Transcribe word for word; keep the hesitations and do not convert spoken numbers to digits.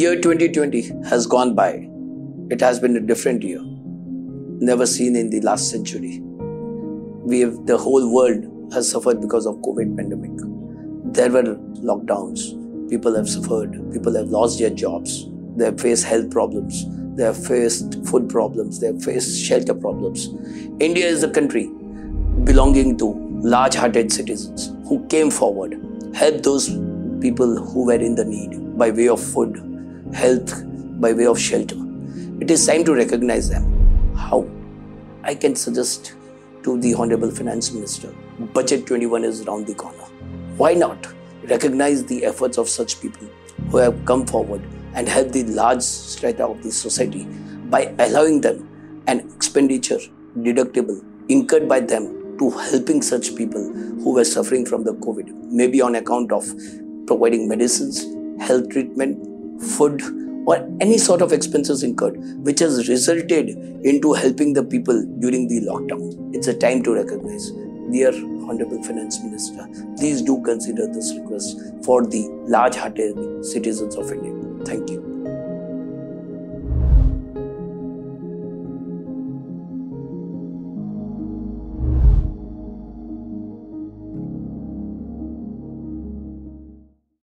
year twenty twenty has gone by. It has been a different year, never seen in the last century. We have, the whole world has suffered because of COVID pandemic. There were lockdowns. People have suffered. People have lost their jobs. They have faced health problems. They have faced food problems. They have faced shelter problems. India is a country belonging to large-hearted citizens who came forward, helped those people who were in the need by way of food, health, by way of shelter. It is time to recognize them. How? I can suggest to the Honorable Finance Minister, Budget twenty-one is around the corner. Why not recognize the efforts of such people who have come forward and helped the large strata of the society by allowing them an expenditure deductible incurred by them to helping such people who were suffering from the COVID, maybe on account of providing medicines, health treatment, food, or any sort of expenses incurred, which has resulted into helping the people during the lockdown. It's a time to recognize. Dear Honorable Finance Minister, please do consider this request for the large-hearted citizens of India. Thank you.